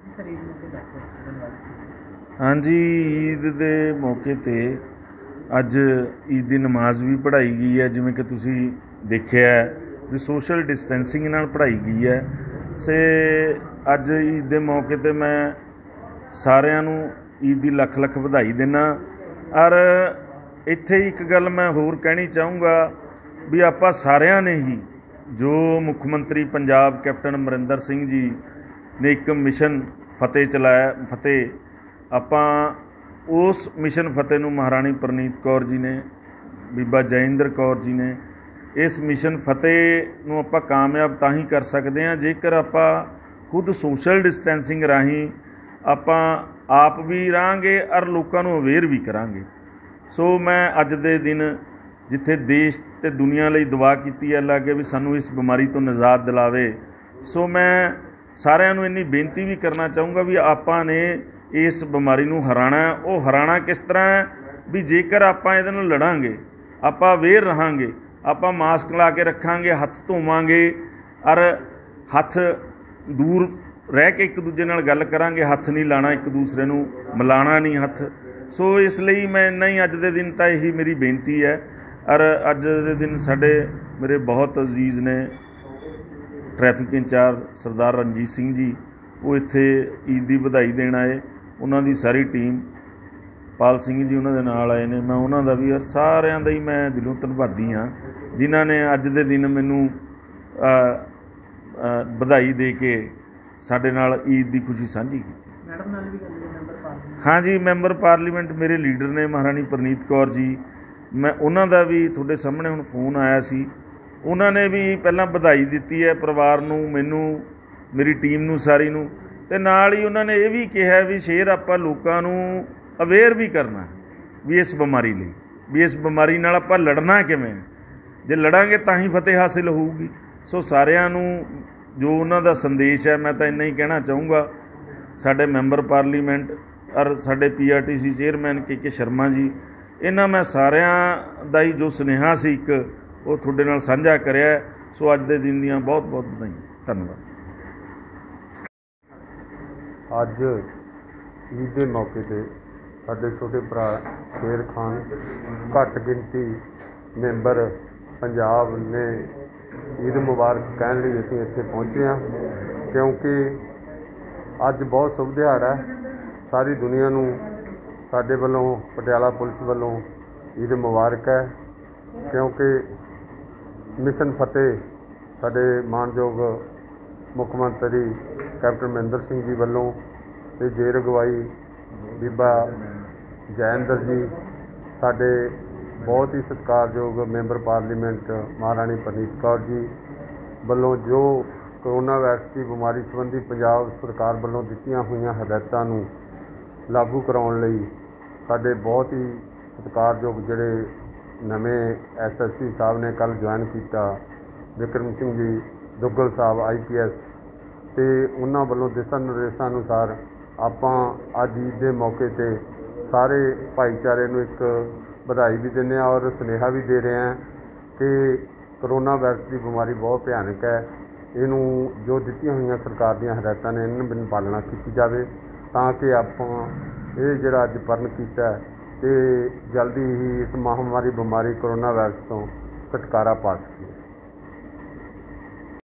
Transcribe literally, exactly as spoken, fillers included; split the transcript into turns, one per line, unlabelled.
हाँ जी, ईद के मौके ते अज ईद की नमाज भी पढ़ाई गई है। जिमें कि तुसी देखिया भी सोशल डिस्टेंसिंग नाल पढ़ाई गई है। से अज ईद के मौके ते मैं सारिਆਂ ਨੂੰ ईद की लख लख ਵਧਾਈ देना। और ਇੱਥੇ एक गल मैं होर कहनी चाहूँगा भी ਆਪਾਂ ਸਾਰਿਆਂ ने ही जो मुख मंत्री पंजाब कैप्टन अमरिंदर सिंह जी ने एक मिशन फतेह चलाया, फतेह ਆਪਾਂ उस मिशन फतेह ਨੂੰ महाराणी परनीत कौर जी ने, बीबा जयेंद्र कौर जी ने इस मिशन फतेह ਨੂੰ ਆਪਾਂ कामयाब ਤਾਂ ਹੀ कर सकते हैं जेकर ਆਪਾਂ खुद सोशल डिस्टेंसिंग राही ਆਪਾਂ आप भी रहांगे और लोगों को अवेयर भी करांगे। सो मैं अज दे दिन जिथे देश ते दुनिया लई दुआ कीती है अल्लाह अगे भी सानू इस बीमारी तो निजात दिलावे। सो मैं सारिਆਂ ਨੂੰ इन्नी बेनती भी करना चाहूँगा भी आपां ने इस बीमारी नूं हराना। वो हराना किस तरह है भी जेकर आपां इहदे नाल लड़ांगे, आपां अवेयर रहांगे, आपां मास्क ला के रखांगे, हत्थ धोवांगे और हत्थ दूर रह के एक दूजे नाल गल करांगे, हत्थ नहीं लाना, एक दूसरे नूं मिलाना नहीं हत्थ। सो इसलिए मैं इन्ना ही अज दे दिन तो यही मेरी बेनती है। और अज दे दिन साडे मेरे बहुत अजीज़ ने ट्रैफिक इंचार्ज सरदार रणजीत सिंह जी, वो इत्थे ईद की बधाई देण आए। उन्हां दी सारी टीम, पाल सिंह जी उन्हां दे नाल आए ने। मैं उन्हां दा भी सारिਆਂ ਦਾ ही मैं दिलों धन्नवादी हाँ जिन्हां ने अज दे दिन मैनूं बधाई दे के साडे नाल ईद की खुशी साझी की। हाँ जी, मैंबर पार्लीमेंट मेरे लीडर ने महाराणी परनीत कौर जी। मैं उन्हां दा भी तुहाडे सामणे हुण फोन आया सी, उन्होंने भी पहला बधाई दी है परिवार नूं, मैनू, मेरी टीम नूं, सारी नूं। ते नाल ही उन्होंने ये भी कहा भी शेर आपां लोकां नूं अवेयर भी करना भी इस बीमारी लई, भी इस बीमारी नाल आपां लड़ना किवें, जे लड़ांगे तां ही फतेह हासिल होऊगी। सो सारिਆਂ नूं जो उन्हां दा संदेश है मैं तो इन्ना ही कहना चाहूँगा। साडे मैंबर पार्लीमेंट और साडे P R T C chairman K K Sharma ji, इन्हां मैं सारिਆਂ दा ही जो सुनेहा सी एक वो तुहाडे नाल साझा करिया। सो अज दे दिन दीयां बहुत बहुत बधाईयां। धन्नवाद।
अज ईद के मौके पर साडे छोटे भरा शेर खान घट गिनती मैंबर पंजाब ने ईद मुबारक कहने लिए असीं इत्थे पहुँचे हाँ, क्योंकि अज बहुत शुभ दिहाड़ा है। सारी दुनिया नूं साडे वल्लों पटियाला पुलिस वल्लों ईद मुबारक है, क्योंकि मिशन फतेह साडे मानयोग मुख मंत्री कैप्टन अमरिंदर सिंह जी वल्लों ते जेर अगवाई बीबा जयेंद्र जी, साडे बहुत ही सत्कारयोग मैंबर पार्लीमेंट महाराणी परनीत कौर जी वल्लों जो कोरोना वायरस की बीमारी संबंधी पंजाब सरकार वल्लों दित्तियां हुईयां हदायतां नूं लागू कराउण लई साडे बहुत ही सत्कारयोग जिहड़े नवे एस एस पी साहब ने कल ज्वाइन किया, विक्रम सिंह जी दुग्गल साहब आई पी एस, तो उन्होंने वालों दिशा निर्देशों अनुसार आपां अज ईद के मौके पर सारे भाईचारे नूं एक बधाई भी देने और सुनेहा भी दे रहे हैं कि करोना वायरस की बीमारी बहुत भयानक है। इनू जो दित्तियां हुई सरकार दी हदायतां ने इन्हां बिन पालना की जाए ताकि आपां ये जिहड़ा अज प्रण किया तो जल्दी ही इस महामारी बीमारी करोना वायरस तो छुटकारा पा सकीए।